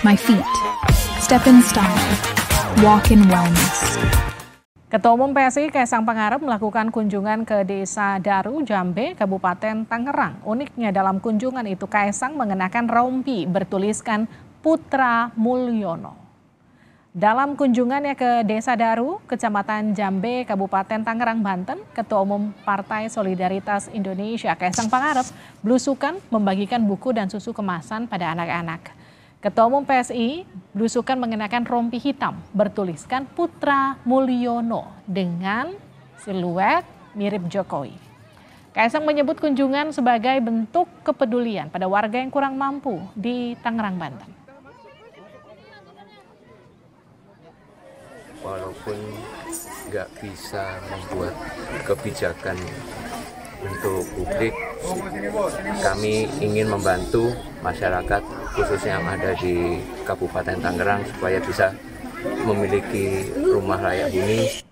my feet. Step in style, walk in wellness. Ketua Umum PSI Kaisang Pangarep melakukan kunjungan ke Desa Daru, Jambe, Kabupaten Tangerang. Uniknya dalam kunjungan itu Kaisang mengenakan rompi bertuliskan Putra Mulyono. Dalam kunjungannya ke Desa Daru, Kecamatan Jambe, Kabupaten Tangerang, Banten, Ketua Umum Partai Solidaritas Indonesia Kaisang Pangarep belusukan membagikan buku dan susu kemasan pada anak-anak. Ketua Umum PSI belusukan mengenakan rompi hitam bertuliskan Putra Mulyono dengan siluet mirip Jokowi. Kaisang menyebut kunjungan sebagai bentuk kepedulian pada warga yang kurang mampu di Tangerang, Banten. Walaupun nggak bisa membuat kebijakan untuk publik, kami ingin membantu masyarakat khususnya yang ada di Kabupaten Tangerang supaya bisa memiliki rumah layak huni.